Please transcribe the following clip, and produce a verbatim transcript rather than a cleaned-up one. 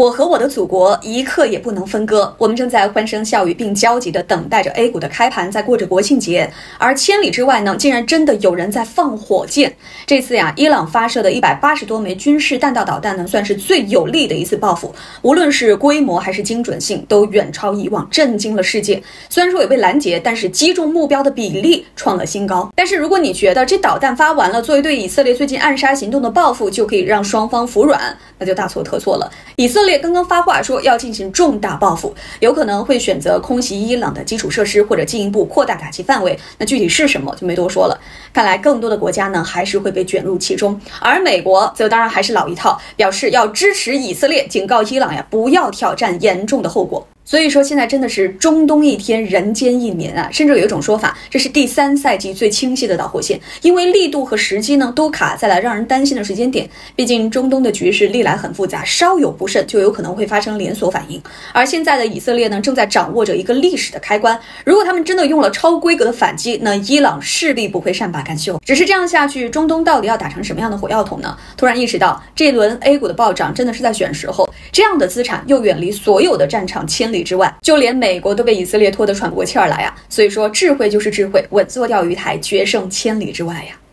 我和我的祖国一刻也不能分割。我们正在欢声笑语并焦急地等待着 A 股的开盘，在过着国庆节。而千里之外呢，竟然真的有人在放火箭。这次呀，伊朗发射的一百八十多枚军事弹道导弹呢，算是最有力的一次报复。无论是规模还是精准性，都远超以往，震惊了世界。虽然说有被拦截，但是击中目标的比例创了新高。但是如果你觉得这导弹发完了，作为对以色列最近暗杀行动的报复，就可以让双方服软，那就大错特错了。以色列刚刚发话说要进行重大报复，有可能会选择空袭伊朗的基础设施，或者进一步扩大打击范围。那具体是什么就没多说了。看来更多的国家呢还是会被卷入其中，而美国则当然还是老一套，表示要支持以色列，警告伊朗呀不要挑战严重的后果。所以说现在真的是中东一天人间一年啊，甚至有一种说法，这是第三赛季最清晰的导火线，因为力度和时机呢都卡在了让人担心的时间点。毕竟中东的局势历来很复杂，稍有不慎就有可能会发生连锁反应。而现在的以色列呢正在掌握着一个历史的开关，如果他们真的用了超规格的反击，那伊朗势必不会善罢甘休。只是这样下去，中东到底要打成什么样的火药桶呢？突然意识到这一轮 A 股的暴涨真的是在选时候，这样的资产又远离所有的战场千里之外，就连美国都被以色列拖得喘不过气儿来啊！所以说智慧就是智慧，稳坐钓鱼台，决胜千里之外呀。